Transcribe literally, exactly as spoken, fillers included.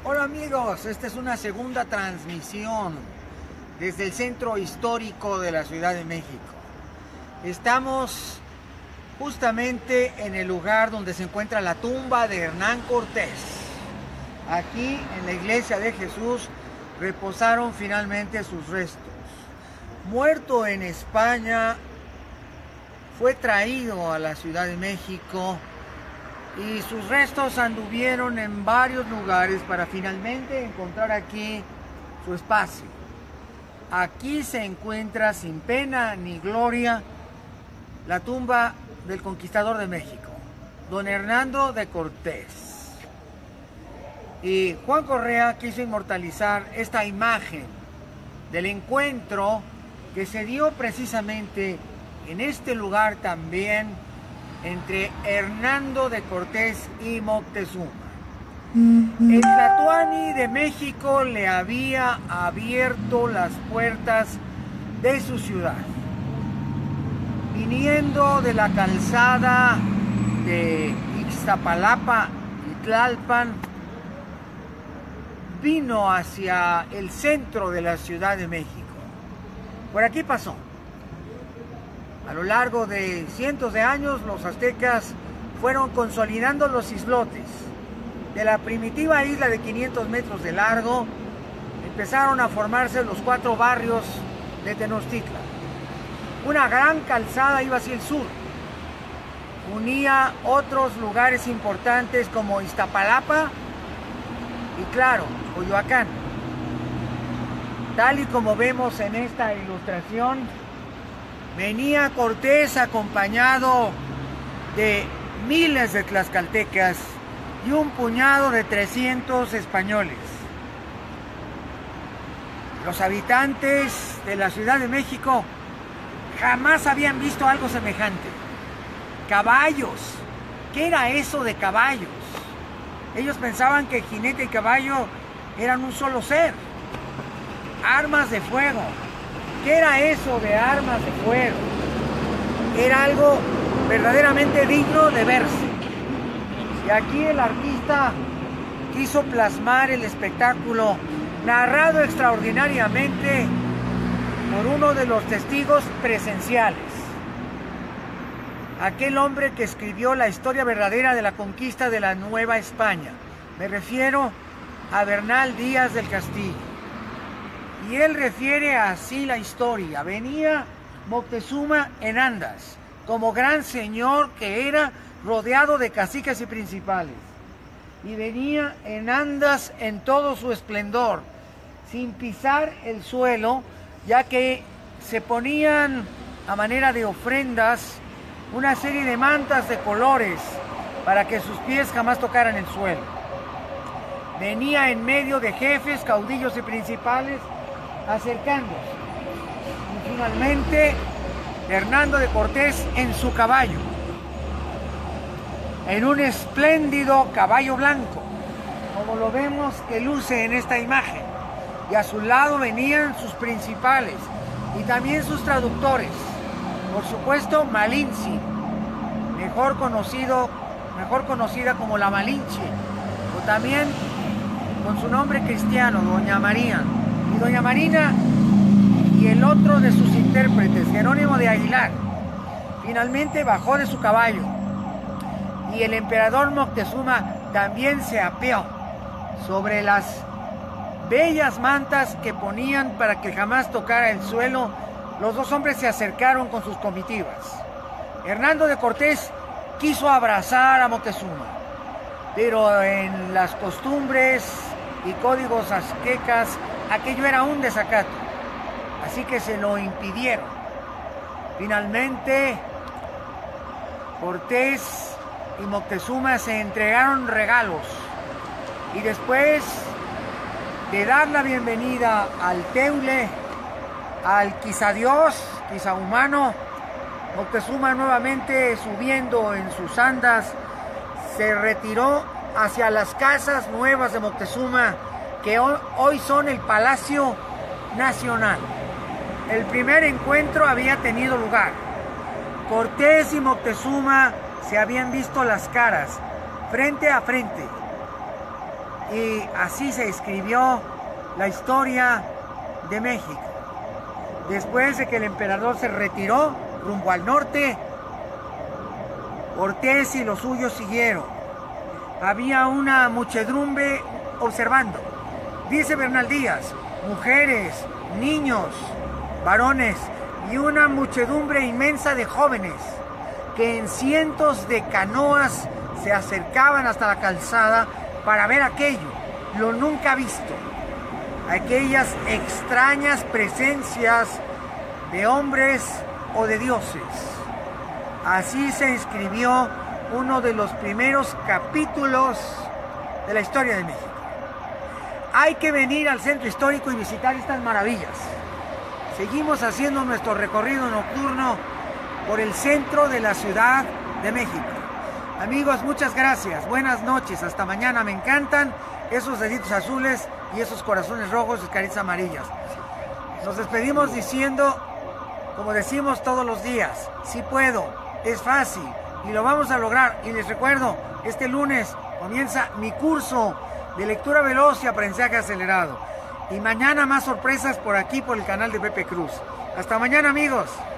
Hola amigos, esta es una segunda transmisión desde el centro histórico de la Ciudad de México. Estamos justamente en el lugar donde se encuentra la tumba de Hernán Cortés. Aquí en la Iglesia de Jesús reposaron finalmente sus restos. Muerto en España, fue traído a la Ciudad de México y sus restos anduvieron en varios lugares para finalmente encontrar aquí su espacio. Aquí se encuentra sin pena ni gloria la tumba del conquistador de México, don Hernando de Cortés. Y Juan Correa quiso inmortalizar esta imagen del encuentro que se dio precisamente en este lugar también entre Hernando de Cortés y Moctezuma. El Tlatoani de México le había abierto las puertas de su ciudad. Viniendo de la calzada de Ixtapalapa y Tlalpan, vino hacia el centro de la Ciudad de México. Por aquí pasó. A lo largo de cientos de años, los aztecas fueron consolidando los islotes. De la primitiva isla de quinientos metros de largo, empezaron a formarse los cuatro barrios de Tenochtitlan. Una gran calzada iba hacia el sur. Unía otros lugares importantes como Iztapalapa y, claro, Coyoacán. Tal y como vemos en esta ilustración, venía Cortés acompañado de miles de tlaxcaltecas y un puñado de trescientos españoles. Los habitantes de la Ciudad de México jamás habían visto algo semejante. Caballos. ¿Qué era eso de caballos? Ellos pensaban que jinete y caballo eran un solo ser. Armas de fuego. ¿Qué era eso de armas de fuego? Era algo verdaderamente digno de verse. Y aquí el artista quiso plasmar el espectáculo narrado extraordinariamente por uno de los testigos presenciales. Aquel hombre que escribió la historia verdadera de la conquista de la Nueva España. Me refiero a Bernal Díaz del Castillo. Y él refiere así la historia. Venía Moctezuma en andas, como gran señor que era, rodeado de caciques y principales. Y venía en andas en todo su esplendor, sin pisar el suelo, ya que se ponían a manera de ofrendas una serie de mantas de colores para que sus pies jamás tocaran el suelo. Venía en medio de jefes, caudillos y principales, acercándose. Y finalmente Hernando de Cortés en su caballo, en un espléndido caballo blanco, como lo vemos que luce en esta imagen, y a su lado venían sus principales y también sus traductores, por supuesto Malinche, mejor conocido, mejor conocida como la Malinche, o también con su nombre cristiano, Doña María. Y Doña Marina y el otro de sus intérpretes, Jerónimo de Aguilar, finalmente bajó de su caballo y el emperador Moctezuma también se apeó sobre las bellas mantas que ponían para que jamás tocara el suelo. Los dos hombres se acercaron con sus comitivas. Hernando de Cortés quiso abrazar a Moctezuma, pero en las costumbres y códigos aztecas aquello era un desacato, así que se lo impidieron. Finalmente, Cortés y Moctezuma se entregaron regalos y después de dar la bienvenida al Teule, al quizá Dios, quizá humano, Moctezuma nuevamente subiendo en sus andas se retiró hacia las casas nuevas de Moctezuma, que hoy son el Palacio Nacional. El primer encuentro había tenido lugar. Cortés y Moctezuma se habían visto las caras, frente a frente. Y así se escribió la historia de México. Después de que el emperador se retiró rumbo al norte, Cortés y los suyos siguieron. Había una muchedumbre observando. Dice Bernal Díaz, mujeres, niños, varones y una muchedumbre inmensa de jóvenes que en cientos de canoas se acercaban hasta la calzada para ver aquello, lo nunca visto, aquellas extrañas presencias de hombres o de dioses. Así se escribió uno de los primeros capítulos de la historia de México. Hay que venir al centro histórico y visitar estas maravillas. Seguimos haciendo nuestro recorrido nocturno por el centro de la Ciudad de México. Amigos, muchas gracias. Buenas noches. Hasta mañana. Me encantan esos deditos azules y esos corazones rojos y caritas amarillas. Nos despedimos diciendo, como decimos todos los días, sí puedo, es fácil y lo vamos a lograr. Y les recuerdo, este lunes comienza mi curso de lectura veloz y aprendizaje acelerado. Y mañana más sorpresas por aquí, por el canal de Pepe Cruz. Hasta mañana, amigos.